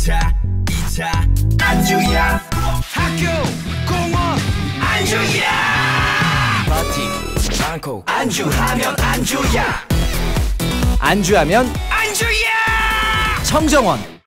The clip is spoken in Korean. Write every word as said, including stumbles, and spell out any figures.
차 이 차 안주야. 학교 공원 안주야. 파티 방콕 안주하면 안주야. 안주하면 안주야. 청정원.